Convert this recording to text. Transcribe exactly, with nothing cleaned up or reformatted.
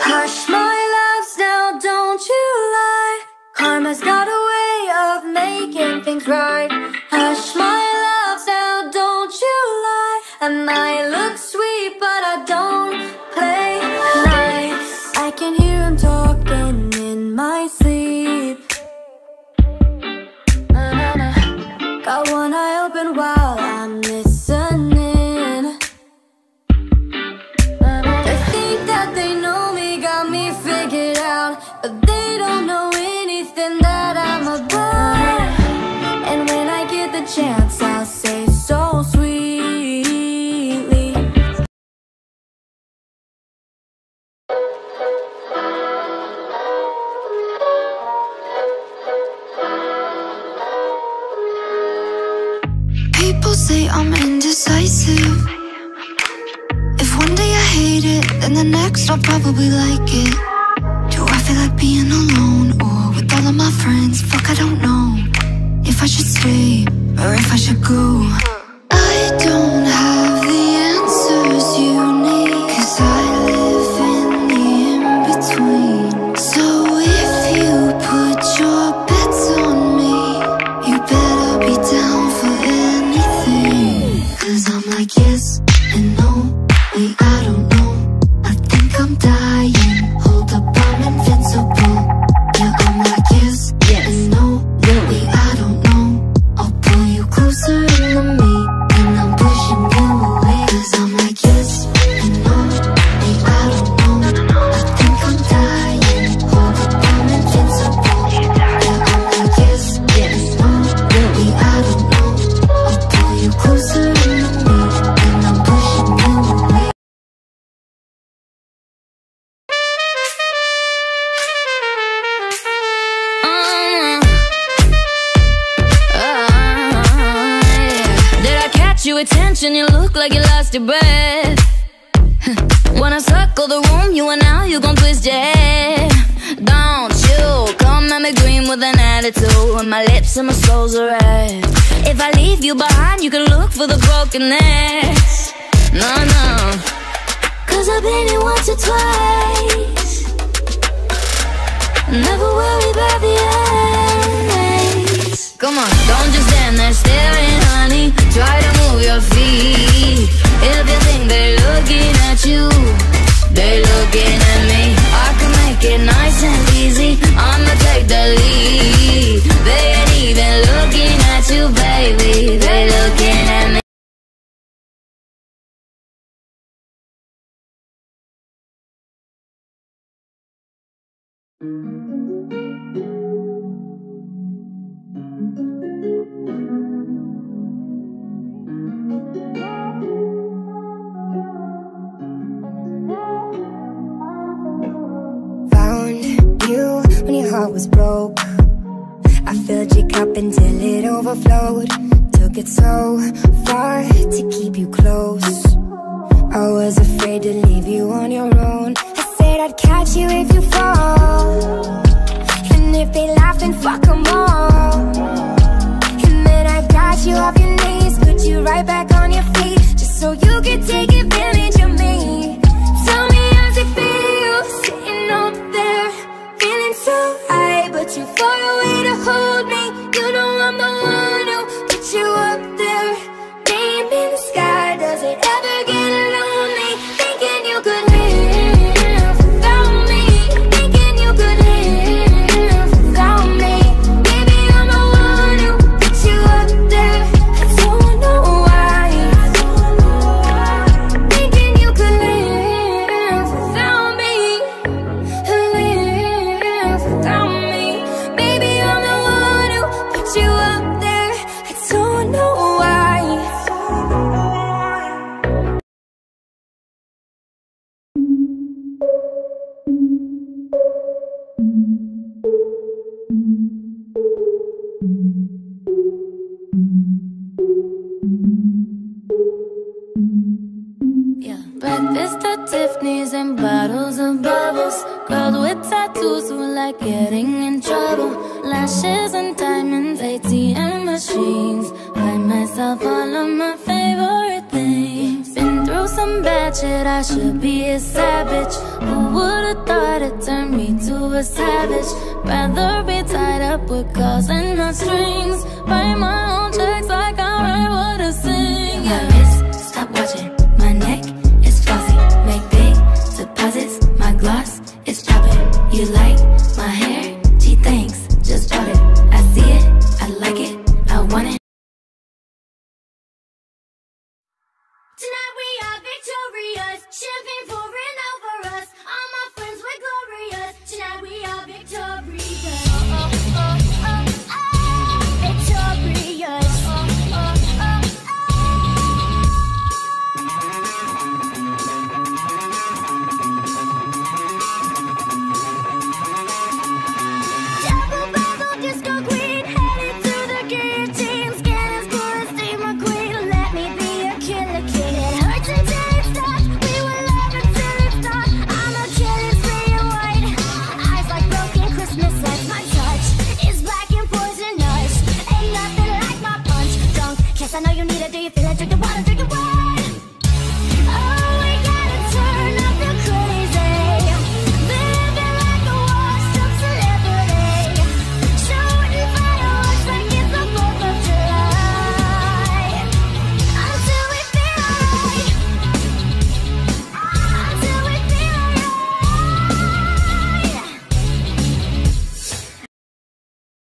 Hush my loves now, don't you lie. Karma's got a way of making things right. Hush my loves now, don't you lie. I might look sweet, but I don't play nice. I can hear him talking in my sleep. Na-na-na. Got one eye open while I'm listening. They think that they know me, got me figured out, but they don't know anything that I'm about. And when I get the chance, I'll say so sweetly. People say I'm indecisive. If one day I hate it, then the next I'll probably like it. Do I feel like being alone or with all of my friends? Fuck, I don't know if I should stay or if I should go. I don't have the answers you need, 'cause I live in the in-between. So if you put your bets on me, you better be down for anything. 'Cause I'm like yes and no, wait, I don't know. I think I'm dying, hold up, I'm invincible. Yeah, I'm like yes, yes and no, no, wait, I don't know. I'll pull you closer into me, and I'm pushing you away. 'Cause I'm like yes and no, wait, I don't know. I think I'm dying, hold up, I'm invincible. Yeah, I'm like yes, yes no, no, wait, I don't know. I'll pull you closer into me, and I'm pushing you away. Did I catch your attention? You look like you lost your breath. When I circle the room, you and now you gon' twist your head. Don't you come at me green with an attitude, and my lips and my soul's are red. If I leave you behind, you can look for the broken necks. No, no, 'cause I've been here once or twice. Never worry about the endings. Come on, don't just stand there staring, honey. Try to move your feet. If you think they're looking at you, they're looking at me. I can make it nice and easy, I'ma take the lead. They ain't even looking at you, baby, they looking at me. Found you when your heart was broke. I filled your cup until it overflowed. Took it so far to keep you close. I was afraid to leave you on your own. I said I'd catch you if you fall, and if they laugh then fuck them all. And then I got you off your knees, put you right back on your feet, just so you could take advantage of me. Tell me how's it feel, sitting up there, feeling so high, but too far away to hold me. You know I'm the one who put you up there, name in the sky. Does it ever get lonely, thinking you could live without me, thinking you could live without me? Maybe I'm the one who put you up there, I don't know why. Thinking you could live without me, live without me. Maybe I'm the one who put you up there, I don't know why. Yeah. Breakfast at Tiffany's and bottles of bubbles. Girls with tattoos who like getting in trouble. Lashes and diamonds, A T M machines. Buy myself all of my favorite things. Been through some bad watch it, I should be a savage. Who would've thought it turned me to a savage? Rather be tied up with calls and not strings. Write my own checks like I write what I sing. My wrist, stop watching. My neck is flossy. Make big deposits. My gloss is popping. You like